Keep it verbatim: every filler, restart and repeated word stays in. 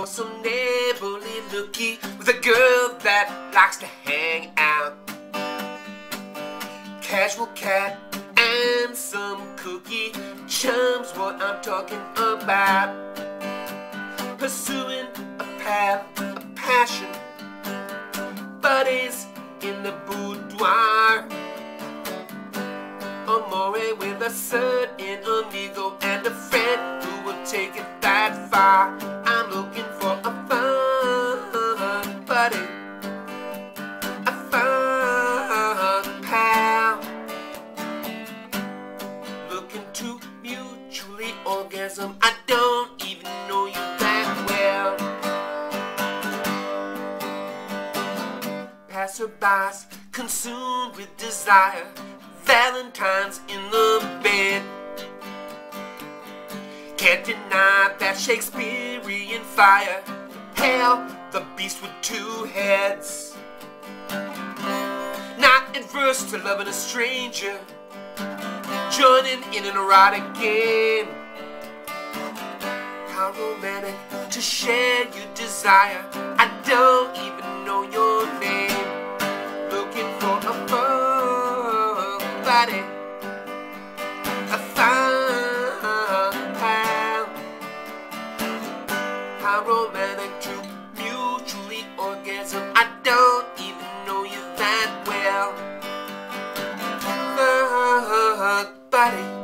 saw some neighborly looky with a girl that likes to hang out. Casual cat and some cookie chums, what I'm talking about. Pursuing a path, a passion, buddies in the boudoir. Amore with a certain amigo and a friend who will take it that far. I'm looking for a fun buddy, a fun pal, looking to mutually orgasm. I don't even know you that well. Passerbys consumed with desire, Valentine's in the bed. Can't deny that Shakespearean fire. Hail the beast with two heads. Not adverse to loving a stranger, joining in an erotic game. How romantic to share your desire. I don't even know your name. Looking for a fun buddy, a fun pal. How romantic to mutually orgasm. I don't even know you that well. Fun buddy.